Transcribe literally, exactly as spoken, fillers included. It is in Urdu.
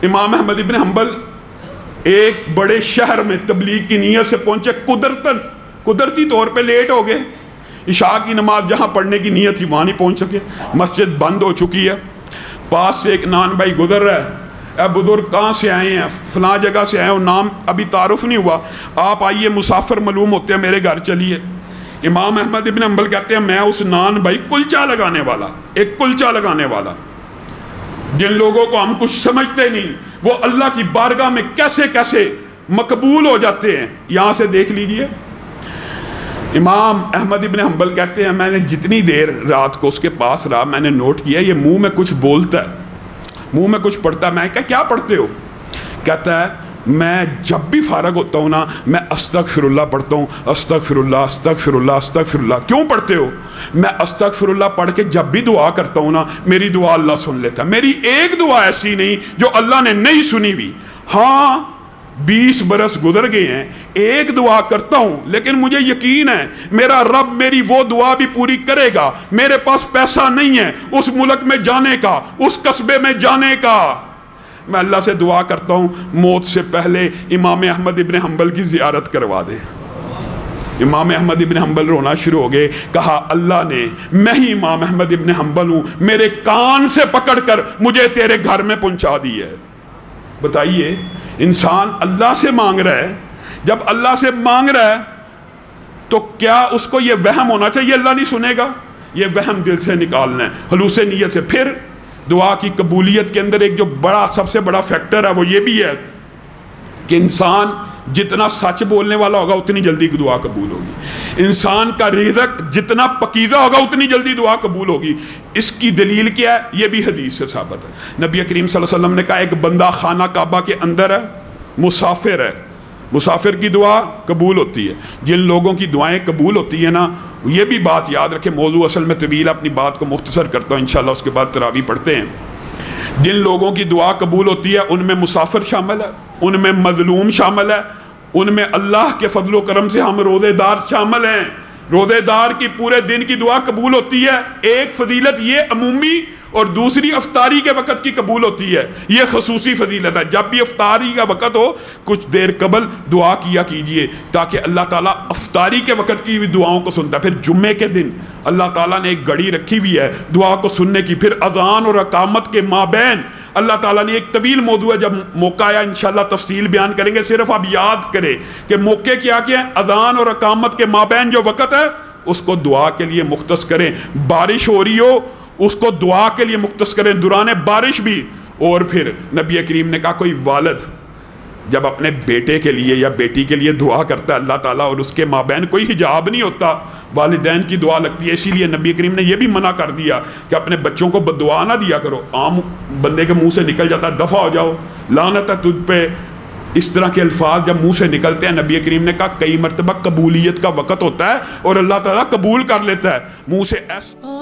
امام احمد ابن حنبل ایک بڑے شہر میں تبلیغ کی نیت سے پہنچے، قدرتاً قدرتی طور پہ لیٹ ہو گئے، عشاء کی نماز جہاں پڑھنے کی نیت تھی وہاں نہیں پہنچ سکے، مسجد بند ہو چکی ہے، پاس سے ایک نان بھائی گزر رہا ہے، اے بزرگ کہاں سے آئے ہیں؟ فلاں جگہ سے آئے ہیں، نام ابھی تعارف نہیں ہوا، آپ آئیے مسافر معلوم ہوتے ہیں میرے گھر چلیے۔ امام احمد ابن حنبل کہتے ہیں میں اس نان بھائی کلچا لگانے والا، ایک کلچا لگانے والا، جن لوگوں کو ہم کچھ سمجھتے نہیں وہ اللہ کی بارگاہ میں کیسے کیسے مقبول ہو جاتے ہیں، یہاں سے دیکھ لیجئے۔ امام احمد ابن حنبل کہتے ہیں میں نے جتنی دیر رات کو اس کے پاس رہا میں نے نوٹ کیا یہ منہ میں کچھ بولتا ہے، منہ میں کچھ پڑھتا ہے۔ میں کہا کیا پڑھتے ہو؟ کہتا ہے میں جب بھی فارغ ہوتا ہوں نا میں استغفر اللہ پڑھتا ہوں، استغفر اللہ استغفر اللہ استغفر اللہ۔ کیوں پڑھتے ہو؟ میں استغفر اللہ پڑھ کے جب بھی دعا کرتا ہوں نا میری دعا اللہ سن لیتا ہے، میری ایک دعا ایسی نہیں جو اللہ نے نہیں سنی ہوئی۔ ہاں بیس برس گزر گئے ہیں، ایک دعا کرتا ہوں لیکن مجھے یقین ہے میرا رب میری وہ دعا بھی پوری کرے گا۔ میرے پاس پیسہ نہیں ہے اس ملک میں جانے کا، اس قصبے میں جانے کا، میں اللہ سے دعا کرتا ہوں موت سے پہلے امام احمد ابن حنبل کی زیارت کروا دے۔ امام احمد ابن حنبل رونا شروع ہو گئے، کہا اللہ نے، میں ہی امام احمد ابن حنبل ہوں، میرے کان سے پکڑ کر مجھے تیرے گھر میں پہنچا دی ہے۔ بتائیے انسان اللہ سے مانگ رہا ہے، جب اللہ سے مانگ رہا ہے تو کیا اس کو یہ وہم ہونا چاہیے اللہ نہیں سنے گا؟ یہ وہم دل سے نکالنا ہے، خلوص نیت سے۔ پھر دعا کی قبولیت کے اندر ایک جو بڑا سب سے بڑا فیکٹر ہے وہ یہ بھی ہے کہ انسان جتنا سچ بولنے والا ہوگا اتنی جلدی دعا قبول ہوگی، انسان کا رزق جتنا پکیزہ ہوگا اتنی جلدی دعا قبول ہوگی۔ اس کی دلیل کیا ہے؟ یہ بھی حدیث سے ثابت ہے۔ نبی کریم صلی اللہ علیہ وسلم نے کہا ایک بندہ خانہ کعبہ کے اندر ہے، مسافر ہے، مسافر کی دعا قبول ہوتی ہے۔ جن لوگوں کی دعائیں قبول ہوتی ہیں نا، یہ بھی بات یاد رکھیں، موضوع اصل میں طویل، اپنی بات کو مختصر کرتا ہوں انشاءاللہ، اس کے بعد تراویح پڑھتے ہیں۔ جن لوگوں کی دعا قبول ہوتی ہے ان میں مسافر شامل ہے، ان میں مظلوم شامل ہے، ان میں اللہ کے فضل و کرم سے ہم روزے دار شامل ہیں۔ روزے دار کی پورے دن کی دعا قبول ہوتی ہے۔ ایک فضیلت یہ عمومی اور دوسری افطاری کے وقت کی قبول ہوتی ہے، یہ خصوصی فضیلت ہے۔ جب بھی افطاری کا وقت ہو کچھ دیر قبل دعا کیا کیجئے تاکہ اللہ تعالیٰ افطاری کے وقت کی بھی دعاؤں کو سنتا ہے۔ پھر جمعے کے دن اللہ تعالیٰ نے ایک گھڑی رکھی ہوئی ہے دعا کو سننے کی۔ پھر اذان اور اقامت کے مابین اللہ تعالیٰ نے ایک طویل موضوع ہے، جب موقع آیا انشاءاللہ تفصیل بیان کریں گے۔ صرف آپ یاد کریں کہ موقع کیا کیا ہے، اذان اور اقامت کے مابین جو وقت ہے اس کو دعا کے لیے مختص کریں۔ بارش ہو رہی ہو اس کو دعا کے لیے مختص کریں، دوران بارش بھی۔ اور پھر نبی کریم نے کہا کوئی والد جب اپنے بیٹے کے لیے یا بیٹی کے لیے دعا کرتا ہے اللہ تعالیٰ اور اس کے مابین کوئی حجاب نہیں ہوتا، والدین کی دعا لگتی ہے، اسی لیے نبی کریم نے یہ بھی منع کر دیا کہ اپنے بچوں کو بددعا نہ دیا کرو۔ عام بندے کے منہ سے نکل جاتا ہے دفع ہو جاؤ، لعنت ہے تجھ پہ، اس طرح کے الفاظ جب منہ سے نکلتے ہیں نبی کریم نے کہا کئی مرتبہ قبولیت کا وقت ہوتا ہے اور اللہ تعالیٰ قبول کر لیتا ہے منہ سے ایسا